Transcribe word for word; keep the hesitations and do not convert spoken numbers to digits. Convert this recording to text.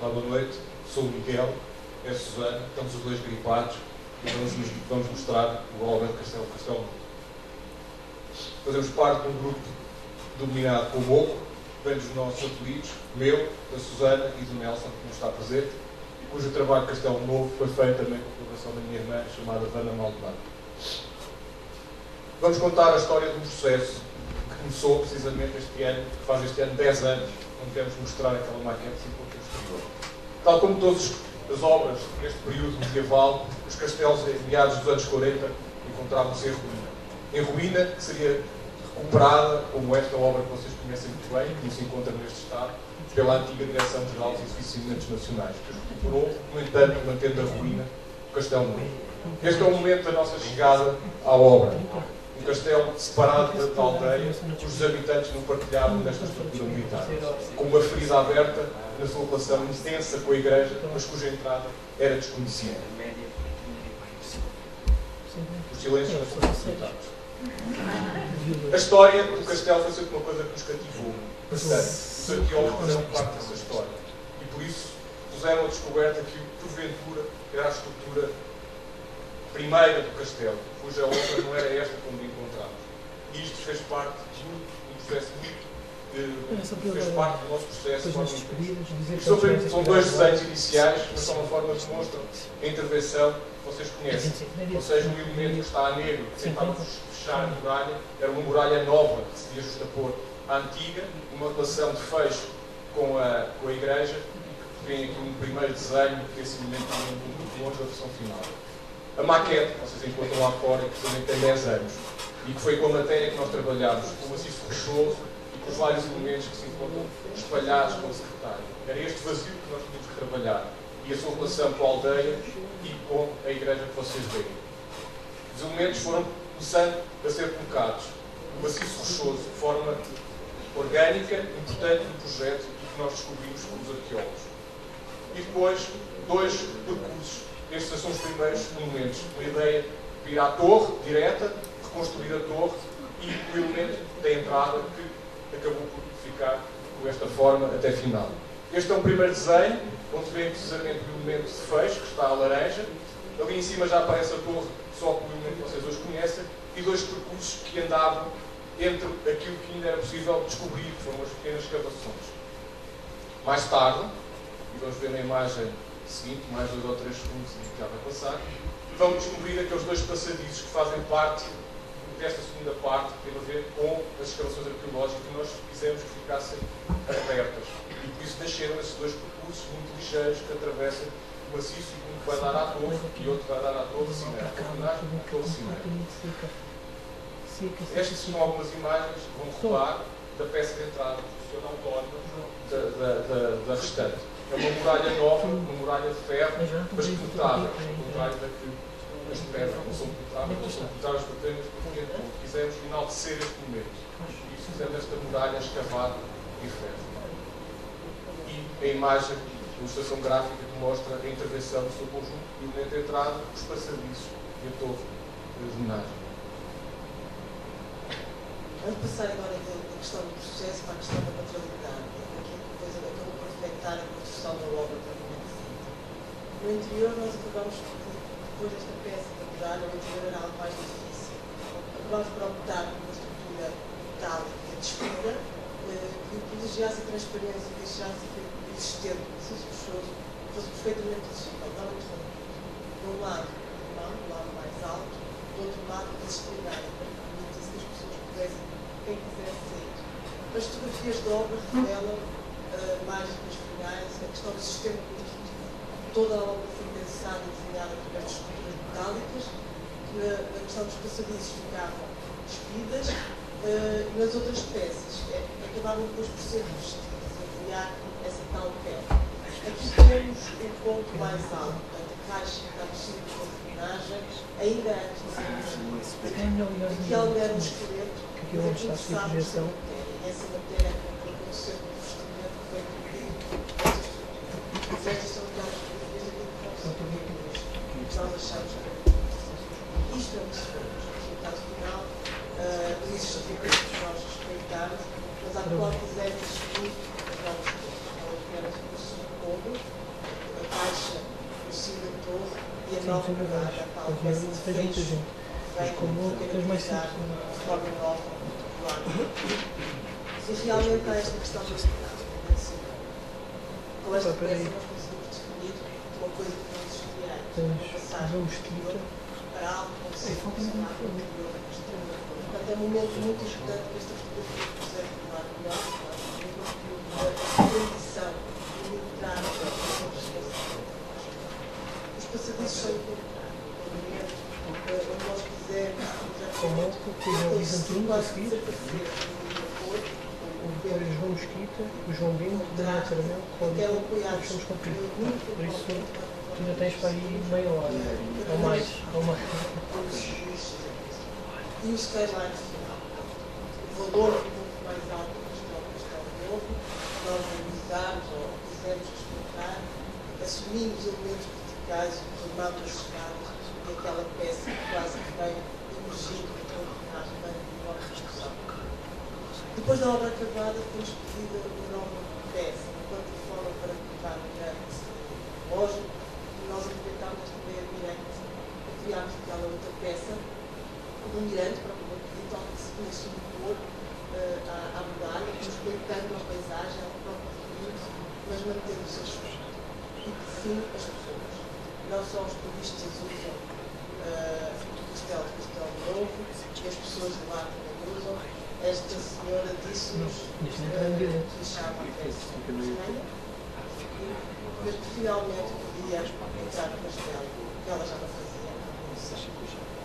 Olá, boa noite. Sou o Miguel, é a Susana, estamos os dois gripados e vamos, vamos mostrar o Alberto Castelo Castelo. Fazemos parte de um grupo dominado por Boco, vem dos nossos apelidos, meu, da Susana e do Nelson, que não está presente, e cujo trabalho Castelo Novo foi feito também com a colaboração da minha irmã, chamada Vana Maldonado. Vamos contar a história de um processo que começou precisamente este ano, que faz este ano dez anos, onde queremos mostrar aquela maquete cinco anos posterior. Tal como todas as obras neste período medieval, os castelos em meados dos anos quarenta encontravam-se em ruína. Em ruína, que seria recuperada, como esta obra que vocês conhecem muito bem, que se encontra neste estado, pela antiga Direção-Geral dos Edifícios e Monumentos Nacionais, que os recuperou, no entanto, mantendo a ruína do Castelo Novo. Este é o momento da nossa chegada à obra. Um castelo separado da, da aldeia, cujos habitantes não partilhavam desta estrutura militar, com uma ferida aberta na sua relação intensa com a Igreja, mas cuja entrada era desconhecida. Os silêncios não foram facilitados. A história do castelo foi sempre uma coisa que nos cativou. Portanto, os arqueólogos fizeram parte dessa história. E por isso puseram a descoberta que, porventura, era a estrutura primeira do castelo, cuja obra não era esta como encontramos. E isto fez parte de um processo muito, eh, fez parte do nosso processo de forma intensa. São, são dois desenhos iniciais, mas são uma forma que mostram a intervenção que vocês conhecem. Ou seja, um elemento que está a negro, que tentava fechar a muralha, era uma muralha nova que se devia justapor à antiga, uma relação de fecho com a, com a Igreja, e que vem aqui um primeiro desenho desse momento muito longe da versão final. A maquete, que vocês encontram lá fora, que também tem dez anos, e que foi com a matéria que nós trabalhámos, com o maciço rochoso e com os vários elementos que se encontram espalhados pelo secretário. Era este vazio que nós tínhamos que trabalhar, e a sua relação com a aldeia e com a igreja que vocês veem. Os elementos foram começando a ser colocados. O maciço rochoso, de forma orgânica, importante no projeto e que nós descobrimos com os arqueólogos. E depois, dois percursos. Estes são os primeiros momentos. Uma ideia de ir à torre, direta, reconstruir a torre e o elemento da entrada que acabou por ficar com esta forma até final. Este é um primeiro desenho, onde vem precisamente o elemento de fecho, que está a laranja. Ali em cima já aparece a torre, só com o elemento que vocês hoje conhecem, e dois percursos que andavam entre aquilo que ainda era possível descobrir, que foram as pequenas escavações. Mais tarde, e vamos ver na imagem seguinte, mais dois ou três segundos que já vai passar, e vamos descobrir aqueles dois passadizos que fazem parte desta segunda parte, que tem a ver com as escavações arqueológicas que nós quisemos que ficassem abertas. E por isso nasceram esses dois percursos muito ligeiros que atravessam o maciço, e um que vai dar à torre e outro vai dar à torre cimeira. A torre cimeira. Estas são algumas imagens que vão revelar da peça de entrada profissional autónoma da, da, da, da restante. É uma muralha nova, uma muralha de ferro, mas penetrável, ao contrário da que as de pedra não são penetráveis, não são penetráveis apenas porque quisemos enaltecer este momento. E fizemos esta muralha escavada em ferro. E a imagem, a ilustração gráfica que mostra a intervenção do seu conjunto, e o momento de entrada, os passadiços e a torre de homenagem. Vamos passar agora da questão do processo para a questão da materialidade. Aqui depois acabou por afetar a construção da obra propriamente dita. No interior, nós acabamos, depois desta peça da muralha, o interior era algo mais difícil. Acabamos por optar por uma estrutura metálica de escura, que privilegiasse a transparência e deixasse o existente, o maciço rochoso, fosse perfeitamente legível, não interrompido. De um lado, do lado mais alto, do outro lado, disciplinado, para que permitisse que as pessoas pudessem, quem quisesse sair. As fotografias de obra revelam uh, imagens finais, a questão do sistema construtivo. Toda a obra foi pensada e desenhada através de estruturas metálicas, que na, na questão dos passadizos ficavam despidas, uh, e nas outras peças é, acabavam depois por ser revestidas, a criar essa tal pele. Aqui temos um ponto mais alto, a caixa está vestida com a homenagem, ainda antes de ser vestida, que ela era um esqueleto, que é interessado nessa matéria. E essa matéria acabou por ser um vestimento que foi incluído nessa estrutura. Estas são aquelas fotografias daquilo que nós achamos que isto é o que se fez. O resultado final, uh, existe aquilo que nós respeitamos, mas há qual quisermos seguir as novas coisas. Elas vieram do segundo todo. nova verdade, a tal peça de fecho, vem caracterizar de forma nova o ano. E realmente há esta questão do Estado. Com esta peça nós conseguimos definir uma coisa que não existia antes, uma passagem do exterior para algo que se funcionava no interior da questão. Portanto, é um momento muito importante que esta fotografia precisa tornar melhor, a condição de entrar na esquecimento. Os passadiços são importantes, onde nós quisermos, como que é o Bizantino a seguir, depois João Mesquita, o João Bento, Daniel Caramelo, Cláudio, nós somos cumpridos. Por isso, tu ainda tens para aí meia hora, ou mais, ou mais. E o skyline final. O valor é muito mais alto que o Castelo Novo, nós analisámos ou quisemos explicar, assumimos elementos verticais e formatos escadas daquela peça que quase que veio emergindo do tornar bem de uma construção. Depois da obra acabada, foi-nos pedida uma nova peça, uma plataforma para colocar o mirante lógico, e nós aproveitámos esta ideia de mirante e criámos aquela outra peça, do mirante, propriamente dito, onde se conhece um cor uh, à, à medalha, respeitando a paisagem, ao próprio reino, mas mantendo o seu espírito. E por fim, as pessoas. Não só os turistas usam uh, o castelo de Castelo Novo, e as pessoas de lá também usam. Esta senhora disse-nos que chama a peça estranha, mas que finalmente podia entrar no castelo, que ela já não fazia.